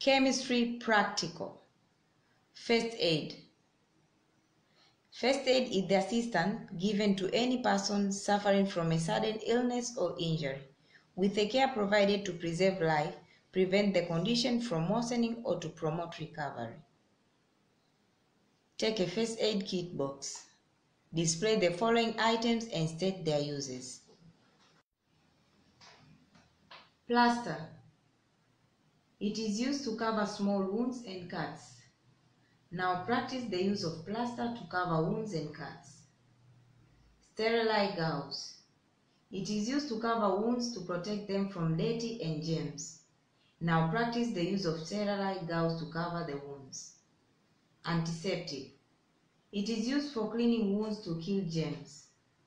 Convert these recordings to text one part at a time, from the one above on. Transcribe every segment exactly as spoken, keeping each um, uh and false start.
Chemistry practical. First aid. First aid is the assistance given to any person suffering from a sudden illness or injury, with the care provided to preserve life, prevent the condition from worsening, or to promote recovery. Take a first aid kit box. Display the following items and state their uses. Plaster. It is used to cover small wounds and cuts. Now practice the use of plaster to cover wounds and cuts. Sterilite gauze. It is used to cover wounds to protect them from dirty and germs. Now practice the use of sterilite gauze to cover the wounds. Antiseptic. It is used for cleaning wounds to kill germs.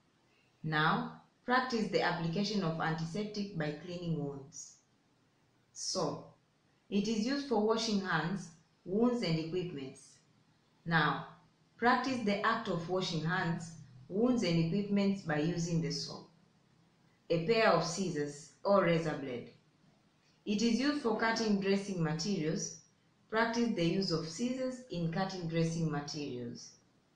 Now practice the application of antiseptic by cleaning wounds. Soap. It is used for washing hands, wounds and equipments. Now, practice the act of washing hands, wounds and equipments by using the soap. A pair of scissors or razor blade. It is used for cutting dressing materials. Practice the use of scissors in cutting dressing materials.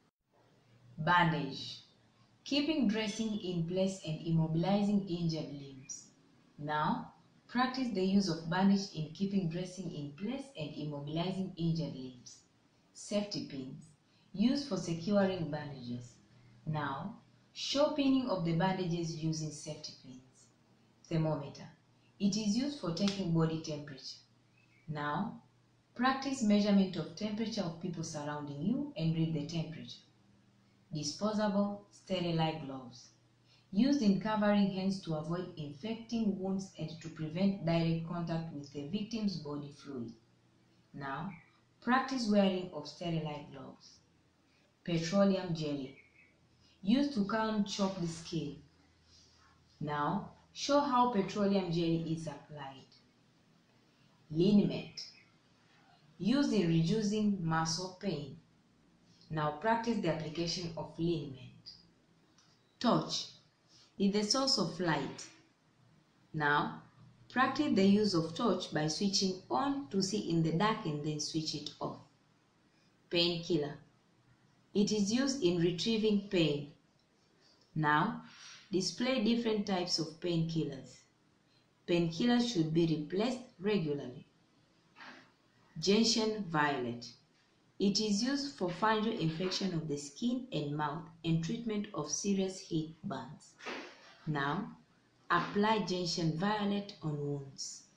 Bandage. Keeping dressing in place and immobilizing injured limbs. Now, practice the use of bandage in keeping dressing in place and immobilizing injured limbs. Safety pins, used for securing bandages. Now, show pinning of the bandages using safety pins. Thermometer. It is used for taking body temperature. Now, practice measurement of temperature of people surrounding you and read the temperature. Disposable sterilite gloves, used in covering hands to avoid infecting wounds and to prevent direct contact with the victim's body fluid. Now, practice wearing of sterilite gloves. Petroleum jelly, used to calm chopped skin. Now, show how petroleum jelly is applied. Liniment, used in reducing muscle pain. Now, practice the application of liniment. Torch is the source of light. Now, practice the use of torch by switching on to see in the dark and then switch it off. Painkiller. It is used in retrieving pain. Now, display different types of painkillers. Painkillers should be replaced regularly. Gentian violet. It is used for fungal infection of the skin and mouth and treatment of serious heat burns. Now, apply gentian violet on wounds.